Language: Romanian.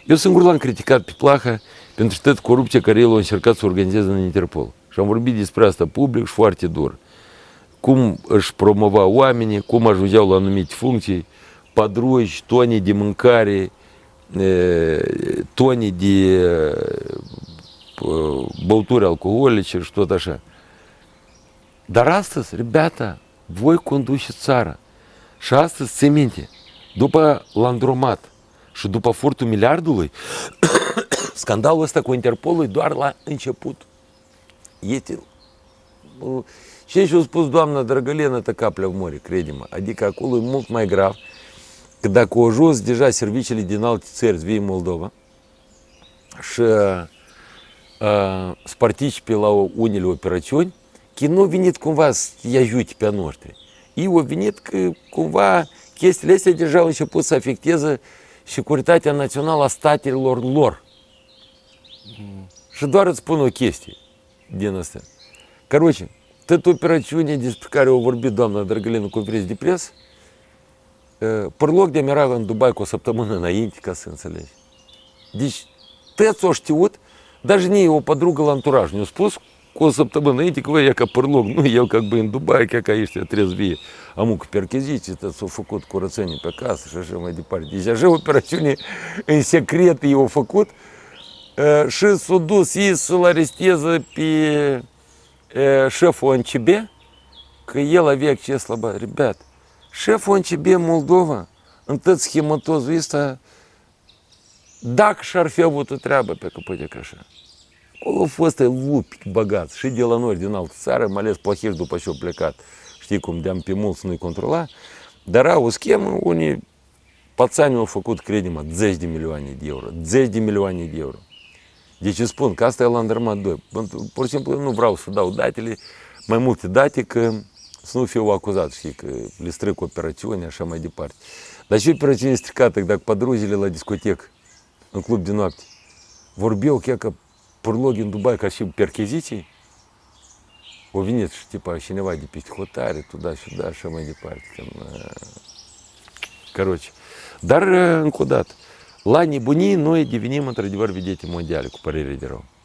Eu singur l-am criticat pe Plaha pentru toată corupția care el a încercat să organizeze în Interpol. Și am vorbit despre asta public și foarte dur. Cum își promova oamenii, cum ajungeau la anumite funcții, padroși, tone de mâncare, tone de băuturi alcoolice și tot așa. Dar astăzi, ребята, voi conduceți țara. Și astăzi, ți minte, după Landromat și după furtul miliardului, scandalul ăsta cu Interpolul e doar la început. Este... Ce și-a spus doamna Drăgălenă Tăcaplea в море, crede-mă. Adică acolo e mult mai grav, că dacă au ajuns deja serviciile din alte țări să vie în Moldova și să participe la unele operațiuni, că nu au venit cumva să-i ajute pe a noștri. Ei au venit că cumva chestiile astea deja au început să afecteze securitatea națională a statelor lor. Și doar îți spun o chestie din asta. Короче, toată operațiunea despre care a vorbit doamna Drăgălenă în conferință de presă, Părloc demera în Dubai cu o săptămână înainte, ca să înțelegi. Deci, toți au știut, dar și o подругă la anturaj ne-a spus cu o săptămână înainte că e ca Părloc, nu, el как бы în Dubai, ca ăștia treзвie, am cu percheziții, s-au făcut curățenii pe casă și așa mai departe. Deci așa operațiune în secret i-au făcut și s-au dus ei să-l aresteze pe șeful ONCB, că el avea acces la bani. Ребят, șeful ONCB Moldova, în tot schematozul ăsta, dacă și-ar fi avut o treabă pe căpătecă așa. Acolo au fost lupi băgați și de la noi, din altă țară, mai ales plahiși după ce au plecat. Știi cum, de-am pe mulți nu-i controla. Dar au o schemă, unii pațani au făcut, crede-mă, 10 de milioane de euro. 10 de milioane de euro. Deci îți spun că asta e la Landromat 2. Pur și simplu nu vreau să dau datele, mai multe date, că să nu fiu acuzat, știi, că le stric operațiuni, așa mai departe. Dar și operațiune stricată, dacă padruzile la discotecă, în club de noapte, vorbeau chiar că Părlogi în Dubai ca și percheziții, au venit și tipa cineva de peste hotare, tu da și da, așa mai departe. Короче. Dar, încă o dată, la nebunii noi devenim într-adevăr vedete mondiale, cu părere de rău.